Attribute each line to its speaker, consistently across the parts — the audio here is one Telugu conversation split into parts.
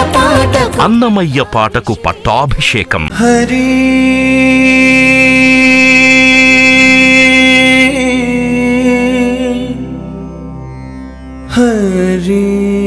Speaker 1: అన్నమయ్య పాటకు పట్టాభిషేకం.
Speaker 2: హరి హరి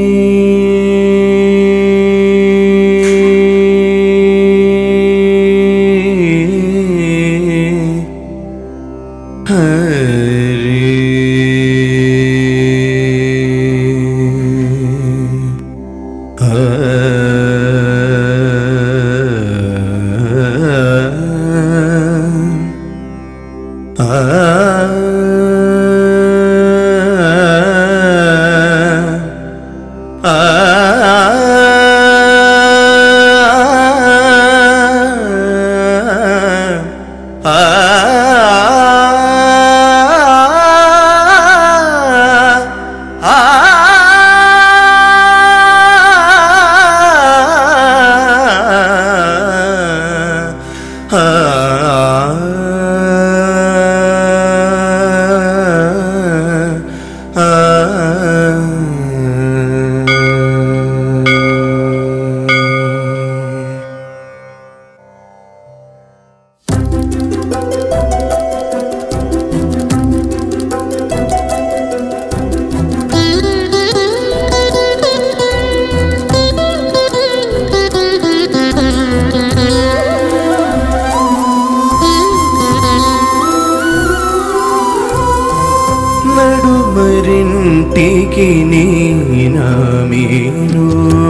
Speaker 2: నడుమరింటికి నీనామేను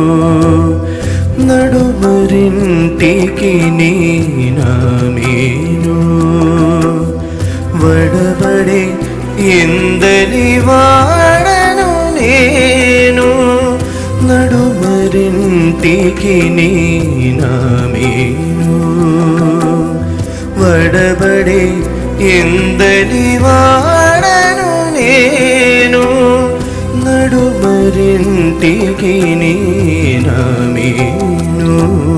Speaker 2: నడుమరింటికి నీనామేను వడబడే ఎందలి వాడను నేను నడుమరింటికి నీనామేను వడబడే ఎందలి వాడను నేను నడుమరింటికి నీనామేను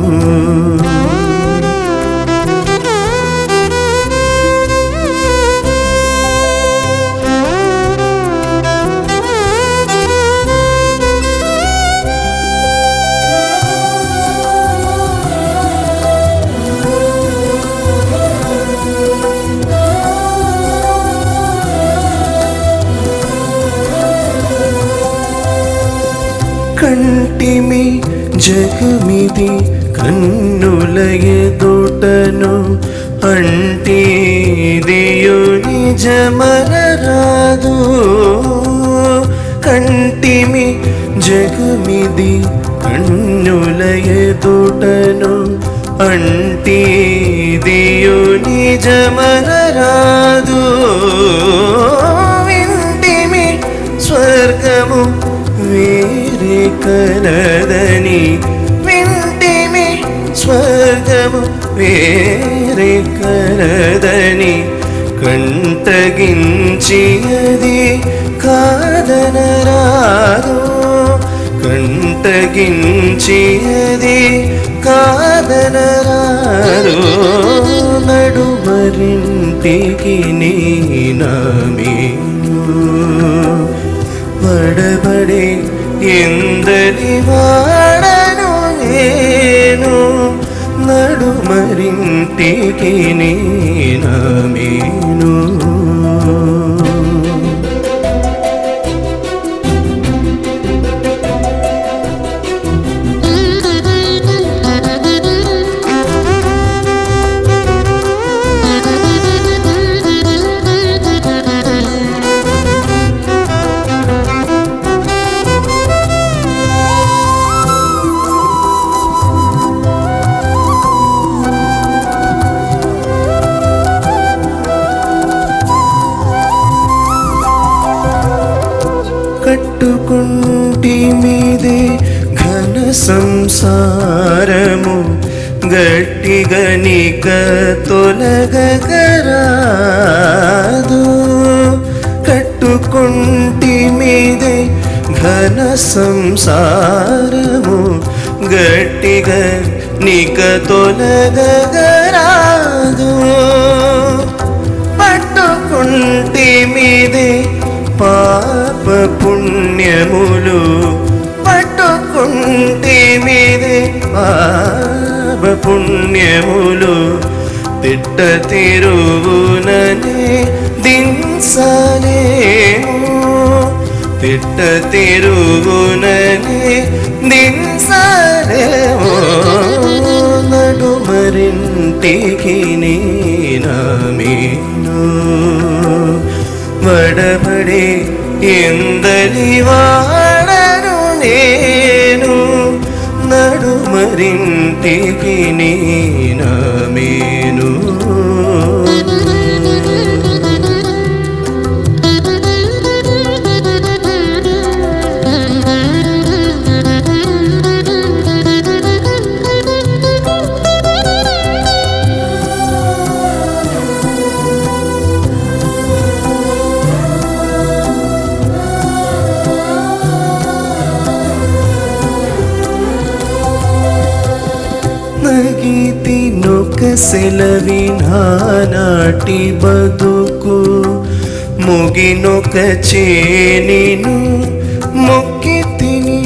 Speaker 2: కంటిమి జగమిది కన్నుల ఎదుటను అంటేదియు నిజమనరాదు కంటిమి జగమిది కన్నుల ఎదుటను అంటేదియు నిజమనరాదు వింటిమి స్వర్గము వేరే కలదని వింటిమి స్వర్గము వేరే కలదని కంటగించి అది కాదనరాదు కంటగించి అది కాదనరాదు నడుమరింటికి నీనామేను వడబడే ఎందలి వాడను నేను నడుమరింటికి నీనామేను కట్టుకుంటి మీదే ఘన సంసారము గట్టిగా నీక తొలగరాదు కట్టుకుంటి మీదే ఘన సంసారము గట్టిగా నీక తొలగరాదు పట్టుకుంటి మీదే పాప పుణ్యములు పట్టుకుంటి ఒంటి మీదే పాప పుణ్యములు తిట్ట తిరుగుననే దింసలేము తిట్ట తిరుగుననే దింసలేము నడుమరింటికి నేనమేను వడబడి ఎందలి వాడను నేను నడుమరింటికి నేనమేను నగితి నొక సెలవినాటి బతుకు ముగినొక చేనిను మొక్కి తిని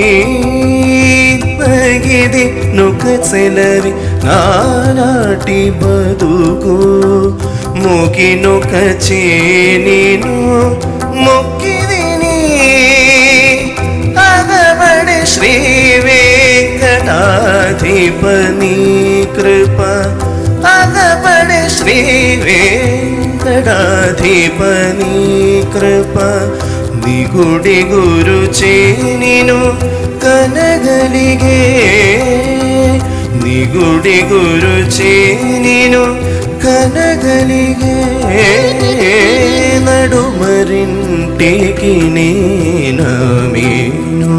Speaker 2: నగిది నొక సెలవి నానాటి బతుకు ముగినొక చేనిను మొక్కి తిని అగబడి శ్రీ వెంకటాధిపని కృప అగబడి శ్రీ వెంకటాధిపని కృప నిగుడి గురు చేనిను కనగలిగే నిగుడి గురు చేనిను కనగలిగే నడుమరింటికి నేనమేను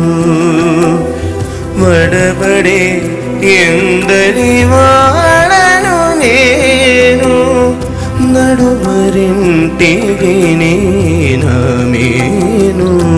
Speaker 2: వడబడే ఎందలి వాడను నేను నడుమరింటికి నేనమేను